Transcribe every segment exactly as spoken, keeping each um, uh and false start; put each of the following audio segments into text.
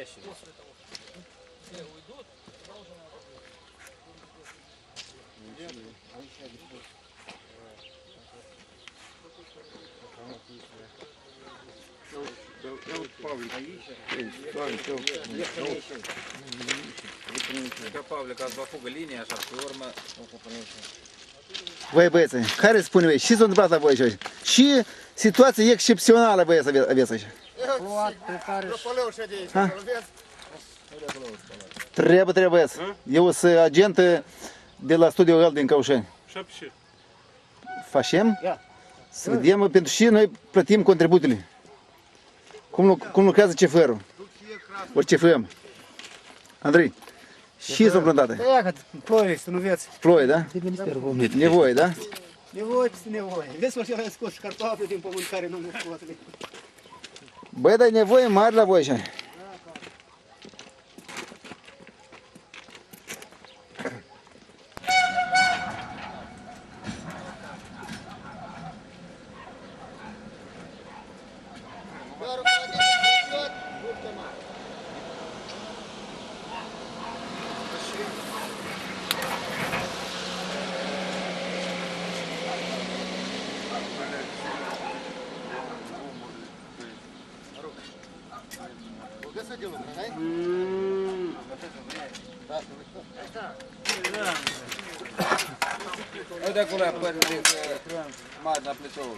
Настоящий. Все уйдут, Ca Pavlica Zbafugă linia, așa, pe urmă... Voi băieți, care spune voi, ce s-a întâmplat la voi aici? Și situație excepțională băieți aveți aici. Trebuie, trebuie băieți. Eu sunt agent de la Studio Real din Căușeni. Facem? Să vedem pentru și noi plătim contribuțiile. Cum, cum lucrează ceferul? Ori C F M. Andrei, și s-au plantate? Ia că ploie, să nu vezi. Ploie, da? Nevoie, da? Nevoie, ce nevoie. Vezi că și-a scos cartoafele din pământ care nu le scos. Băi, dar e nevoie mare la voi așa. Uite acolo, apăr de mari la plăceorul.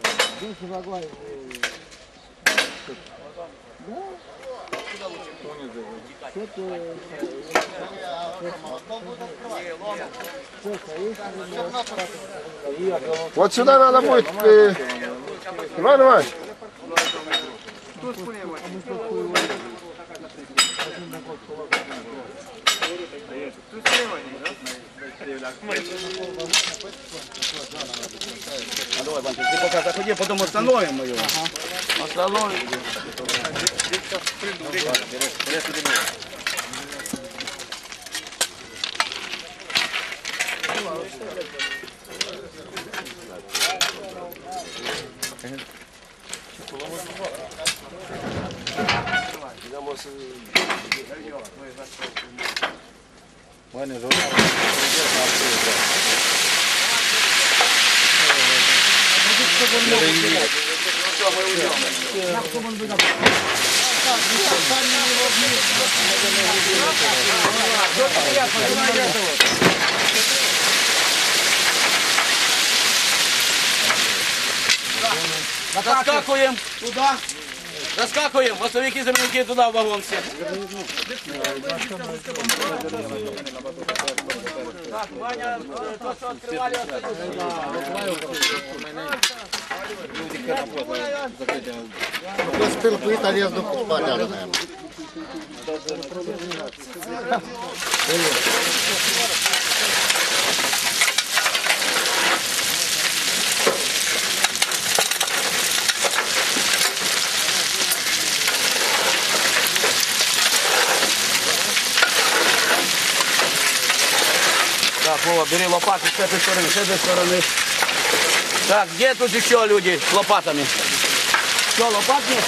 Вот сюда надо будет. Э, Иван Иванович. Давай, Ванька, ты пока заходи, потом остановим ее. Остановим. Bueno, yo... Раскакиваем туда. Раскакиваем, массовики земляки туда в вагон все. Так, Ваня, то, что открывали, Успел по итальянскому купаляру, наверное. Так, Вова, бери лопаты с этой стороны, с этой стороны. Так, где тут еще люди с лопатами? Что, лопат нет?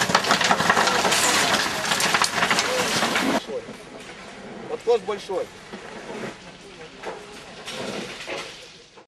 Откос большой.